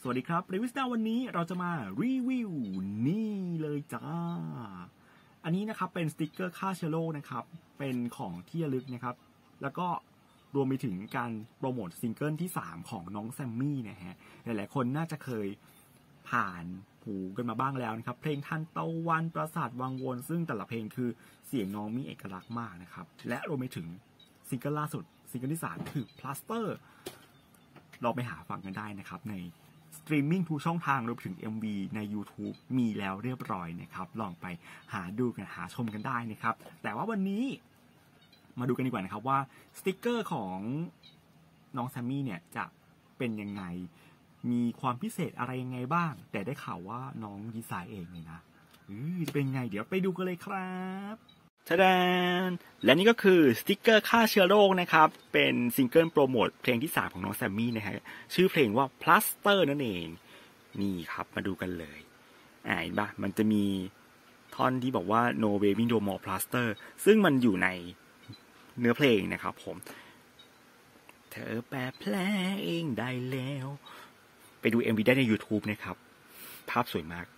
วัสดีครับรีวิวหน้าวันนี้เราจะมารีวิวนี่เลยจ้าอันนี้นะครับเป็นสติกเกอร์ฆ่าเชื้อโรคนะครับเป็นของที่ระลึกนะครับแล้วก็รวมไปถึงการโปรโมทซิงเกิลที่3ของน้องแซมมี่นะฮะหลายๆคนน่าจะเคยผ่านหูกันมาบ้างแล้วนะครับเพลงทันตะวันปราสาทวังวนซึ่งแต่ละเพลงคือเสียงน้องมีเอกลักษณ์มากนะครับและรวมไปถึงซิงเกิลล่าสุดซิงเกิลที่3คือ Plaster เราไปหาฟังกันได้นะครับในสตรีมมิ่งทุกช่องทางรวมถึง MV ใน YouTube มีแล้วเรียบร้อยนะครับลองไปหาดูกันหาชมกันได้นะครับแต่ว่าวันนี้มาดูกันดีกว่านะครับว่าสติกเกอร์ของน้องแซมมี่เนี่ยจะเป็นยังไงมีความพิเศษอะไรยังไงบ้างแต่ได้ข่าวว่าน้องดีไซน์เองเลยนะจะเป็นไงเดี๋ยวไปดูกันเลยครับทะดานและนี่ก็คือสติกเกอร์ฆ่าเชื้อโรคนะครับเป็นซิงเกิลโปรโมทเพลงที่3ของน้องแซมมี่นะฮะชื่อเพลงว่า Plaster นั่นเองนี่ครับมาดูกันเลยเห็นปะมันจะมีท่อนที่บอกว่า no baby no more plaster ซึ่งมันอยู่ในเนื้อเพลงนะครับผมเธอแปลแผลเองได้แล้วไปดู MV ได้ใน YouTube นะครับภาพสวยมาก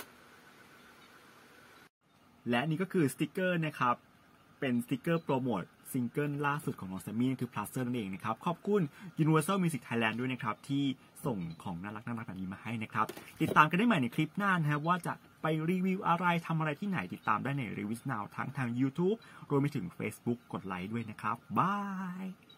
และนี่ก็คือสติกเกอร์นะครับเป็นสติกเกอร์โปรโมทซิงเกิลล่าสุดของน้องแซมมี่คือ Plaster นั่นเองนะครับขอบคุณ Universal Music Thailand ด้วยนะครับที่ส่งของน่ารักแบบนี้มาให้นะครับติดตามกันได้ใหม่ในคลิปหน้านะครับว่าจะไปรีวิวอะไรทำอะไรที่ไหนติดตามได้ใน Review Now ทั้งทาง YouTube รวมไปถึง Facebook กดไลค์ด้วยนะครับบาย